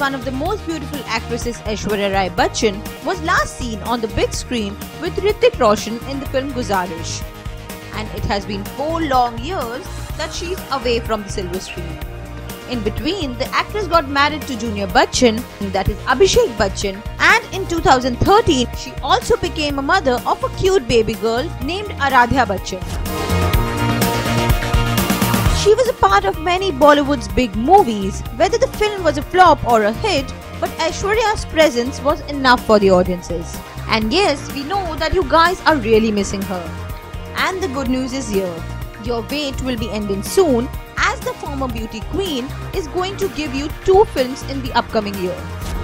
one of the most beautiful actresses Aishwarya Rai Bachchan was last seen on the big screen with Hrithik Roshan in the film Guzarish. And it has been 4 long years that she's away from the silver screen. In between, the actress got married to Junior Bachchan, that is Abhishek Bachchan, and in 2013, she also became a mother of a cute baby girl named Aradhya Bachchan. She was a part of many Bollywood's big movies, whether the film was a flop or a hit, but Aishwarya's presence was enough for the audiences. And yes, we know that you guys are really missing her. And the good news is here. Your wait will be ending soon, as the former beauty queen is going to give you 2 films in the upcoming year.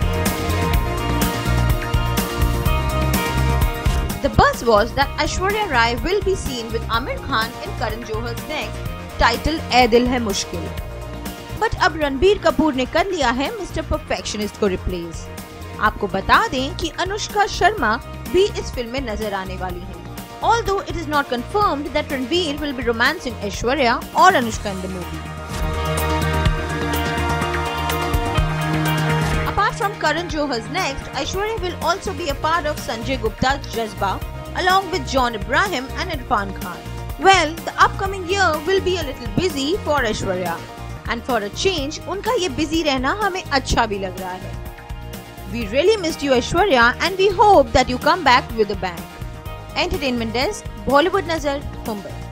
The buzz was that Aishwarya Rai will be seen with Aamir Khan in Karan Johar's next, titled "Ae Dil Hai Mushkil." But अब रणबीर कपूर ने कर लिया है mister perfectionist को replace. आपको बता दें कि अनुष्का शर्मा भी इस फिल्म में नजर आने वाली है। Although it is not confirmed that Ranveer will be romancing Aishwarya or Anushka in the movie. Apart from Karan Johar's next, Aishwarya will also be a part of Sanjay Gupta's Jazba along with John Abraham and Irfan Khan. Well, the upcoming year will be a little busy for Aishwarya. And for a change, उनका ये busy रहना हमें अच्छा भी लग रहा है. We really missed you Aishwarya and we hope that you come back with a bang. Entertainment Desk, Bollywood Nazar, Mumbai.